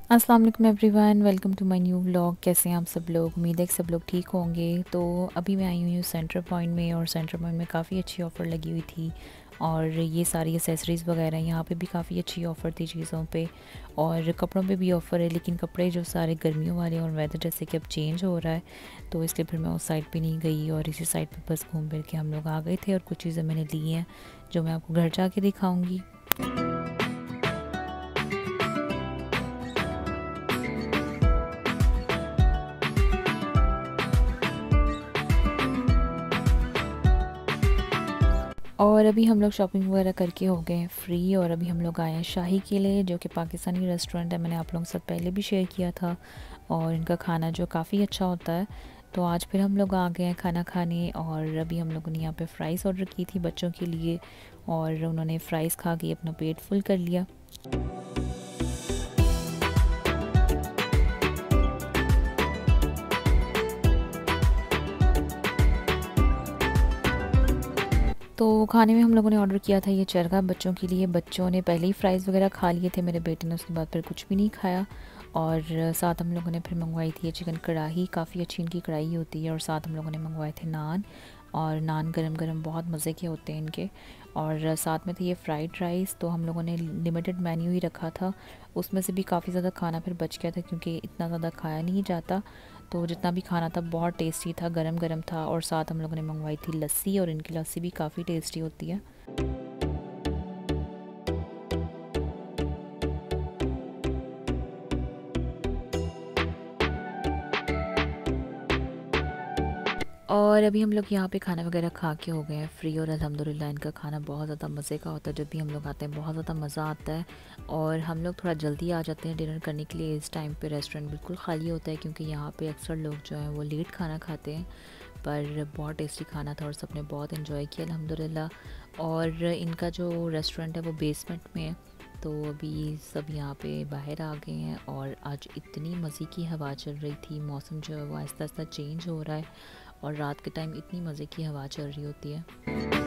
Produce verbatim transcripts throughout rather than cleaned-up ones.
अस्सलाम वालेकुम everyone, welcome to my new vlog. कैसे हैं आप सब लोग? उम्मीद है कि सब लोग ठीक होंगे। तो अभी मैं आई हुई हूँ सेंटर पॉइंट में, और सेंटर पॉइंट में काफ़ी अच्छी ऑफ़र लगी हुई थी। और ये सारी एसेसरीज़ वगैरह यहाँ पे भी काफ़ी अच्छी ऑफ़र थी चीज़ों पे, और कपड़ों पे भी ऑफ़र है। लेकिन कपड़े जो सारे गर्मियों वाले, और वेदर जैसे कि अब चेंज हो रहा है, तो इसलिए फिर मैं उस साइड पे नहीं गई, और इसी साइड पे बस घूम फिर के हम लोग आ गए थे। और कुछ चीज़ें मैंने ली हैं जो मैं आपको घर जाके दिखाऊँगी। और अभी हम लोग शॉपिंग वगैरह करके हो गए हैं फ्री, और अभी हम लोग आए हैं शाही के लिए, जो कि पाकिस्तानी रेस्टोरेंट है। मैंने आप लोगों के साथ पहले भी शेयर किया था, और इनका खाना जो काफ़ी अच्छा होता है। तो आज फिर हम लोग आ गए हैं खाना खाने, और अभी हम लोगों ने यहाँ पे फ़्राइज़ ऑर्डर की थी बच्चों के लिए, और उन्होंने फ़्राइज़ खा के अपना पेट फुल कर लिया। तो खाने में हम लोगों ने ऑर्डर किया था ये चरगा बच्चों के लिए। बच्चों ने पहले ही फ़्राइज़ वगैरह खा लिए थे, मेरे बेटे ने उसके बाद फिर कुछ भी नहीं खाया। और साथ हम लोगों ने फिर मंगवाई थी ये चिकन कढ़ाई, काफ़ी अच्छी इनकी कढ़ाई होती है। और साथ हम लोगों ने मंगवाए थे नान, और नान गरम गरम बहुत मज़े के होते हैं इनके। और साथ में थे ये फ्राइड राइस। तो हम लोगों ने लिमिटेड मेन्यू ही रखा था, उसमें से भी काफ़ी ज़्यादा खाना फिर बच गया था, क्योंकि इतना ज़्यादा खाया नहीं जाता। तो जितना भी खाना था बहुत टेस्टी था, गरम गरम था। और साथ हम लोगों ने मंगवाई थी लस्सी, और इनकी लस्सी भी काफ़ी टेस्टी होती है। और अभी हम लोग यहाँ पे खाना वगैरह खा के हो गए हैं फ्री, और अल्हम्दुलिल्लाह इनका खाना बहुत ज़्यादा मज़े का होता है। जब भी हम लोग आते हैं बहुत ज़्यादा मज़ा आता है। और हम लोग थोड़ा जल्दी आ जाते हैं डिनर करने के लिए। इस टाइम पे रेस्टोरेंट बिल्कुल खाली होता है, क्योंकि यहाँ पे अक्सर लोग जो हैं वो लेट खाना खाते हैं। पर बहुत टेस्टी खाना था, और सबने बहुत इन्जॉय किया अल्हम्दुलिल्लाह। और इनका जो रेस्टोरेंट है वो बेसमेंट में है। तो अभी सब यहाँ पे बाहर आ गए हैं, और आज इतनी मज़े की हवा चल रही थी। मौसम जो है वो आहिस्ता आहिस्ता चेंज हो रहा है, और रात के टाइम इतनी मज़े की हवा चल रही होती है।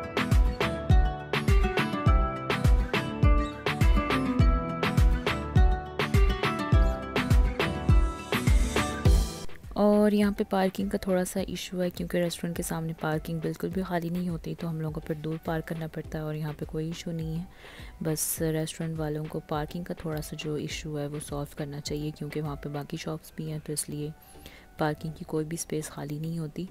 और यहाँ पे पार्किंग का थोड़ा सा इशू है, क्योंकि रेस्टोरेंट के सामने पार्किंग बिल्कुल भी खाली नहीं होती, तो हम लोगों को फिर दूर पार्क करना पड़ता है। और यहाँ पे कोई इशू नहीं है, बस रेस्टोरेंट वालों को पार्किंग का थोड़ा सा जो इशू है वो सॉल्व करना चाहिए, क्योंकि वहाँ पे बाकी शॉप्स भी हैं, तो इसलिए पार्किंग की कोई भी स्पेस खाली नहीं होती।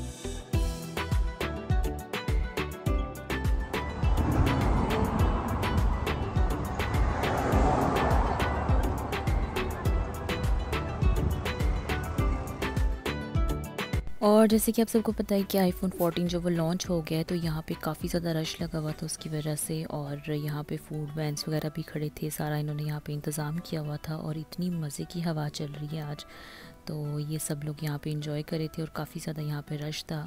और जैसे कि आप सबको पता है कि आईफोन फोर्टीन जो वो लॉन्च हो गया है, तो यहाँ पे काफ़ी ज़्यादा रश लगा हुआ था उसकी वजह से। और यहाँ पे फूड वैन्स वगैरह भी खड़े थे, सारा इन्होंने यहाँ पे इंतज़ाम किया हुआ था। और इतनी मज़े की हवा चल रही है आज, तो ये सब लोग यहाँ पे इंजॉय कर रहे थे, और काफ़ी ज़्यादा यहाँ पे रश था।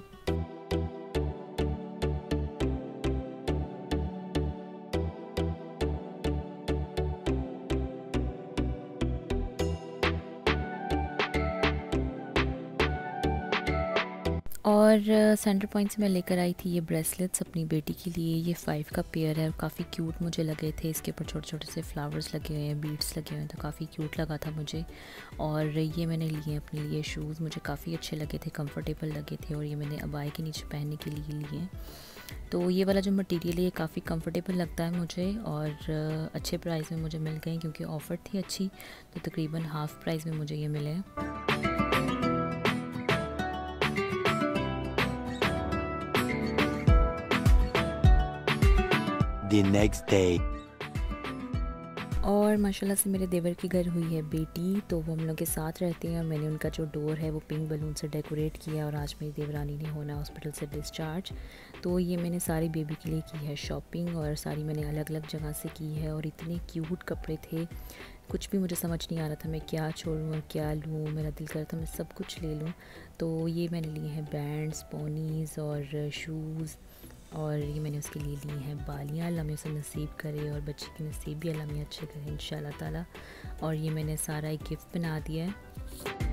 और सेंटर पॉइंट से मैं लेकर आई थी ये ब्रेसलेट्स अपनी बेटी के लिए। ये फाइव का पेयर है, और काफ़ी क्यूट मुझे लगे थे। इसके ऊपर छोटे छोटे से फ्लावर्स लगे हुए हैं, बीड्स लगे हुए हैं, तो काफ़ी क्यूट लगा था मुझे। और ये मैंने लिए अपने लिए शूज़, मुझे काफ़ी अच्छे लगे थे, कंफर्टेबल लगे थे। और ये मैंने अबाई के नीचे पहनने के लिए लिए हैं। तो ये वाला जो मटेरियल है ये काफ़ी कंफर्टेबल लगता है मुझे, और अच्छे प्राइस में मुझे मिल गए, क्योंकि ऑफ़र थी अच्छी। तो तकरीबन हाफ़ प्राइस में मुझे ये मिले हैं। The next day. और माशाल्लाह से मेरे देवर के घर हुई है बेटी, तो वो हम लोग के साथ रहते हैं। और मैंने उनका जो डोर है वो पिंक बलून से डेकोरेट किया। और आज मेरी देवरानी ने होना हॉस्पिटल से डिस्चार्ज, तो ये मैंने सारी बेबी के लिए की है शॉपिंग, और सारी मैंने अलग अलग जगह से की है। और इतने क्यूट कपड़े थे, कुछ भी मुझे समझ नहीं आ रहा था मैं क्या छोड़ूँ और क्या लूँ। मेरा दिल कर रहा था मैं सब कुछ ले लूँ। तो ये मैंने लिए हैं बैंड्स, पोनीज़ और शूज़। और ये मैंने उसके लिए ली हैं बालियाँ, अल्लाह में उसे नसीब करे, और बच्चे के नसीब भी अल्लाह में अच्छे करे इंशाल्लाह ताला। और ये मैंने सारा एक गिफ्ट बना दिया है।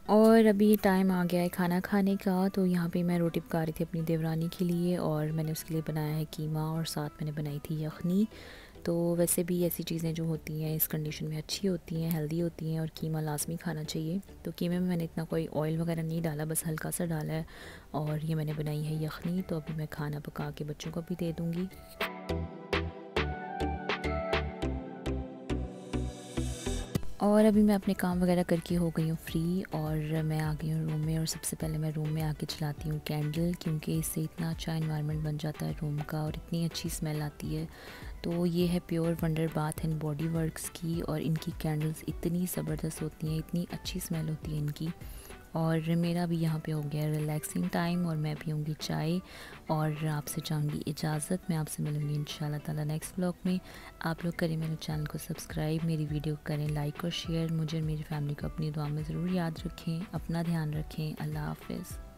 और अभी टाइम आ गया है खाना खाने का, तो यहाँ पे मैं रोटी पका रही थी अपनी देवरानी के लिए, और मैंने उसके लिए बनाया है कीमा और साथ मैंने बनाई थी यखनी। तो वैसे भी ऐसी चीज़ें जो होती हैं इस कंडीशन में अच्छी होती हैं, हेल्दी होती हैं, और कीमा लाजमी खाना चाहिए। तो कीमे में मैंने इतना कोई ऑयल वगैरह नहीं डाला, बस हल्का सा डाला है। और ये मैंने बनाई है यखनी, तो अभी मैं खाना पका के बच्चों को भी दे दूँगी। और अभी मैं अपने काम वगैरह करके हो गई हूँ फ्री, और मैं आ गई हूँ रूम में। और सबसे पहले मैं रूम में आके जलाती हूँ कैंडल, क्योंकि इससे इतना अच्छा इन्वायरमेंट बन जाता है रूम का और इतनी अच्छी स्मेल आती है। तो ये है Pure Wonder Bath and Body Works की, और इनकी कैंडल्स इतनी ज़बरदस्त होती हैं, इतनी अच्छी स्मेल होती है इनकी। और मेरा भी यहाँ पे हो गया रिलैक्सिंग टाइम, और मैं पीऊँगी चाय और आपसे चाहूँगी इजाज़त। मैं आपसे मिलूँगी इंशाल्लाह ताला नेक्स्ट व्लॉग में। आप लोग करें मेरे चैनल को सब्सक्राइब, मेरी वीडियो को करें लाइक और शेयर। मुझे और मेरी फैमिली को अपनी दुआ में ज़रूर याद रखें। अपना ध्यान रखें। अल्लाह हाफ़िज़।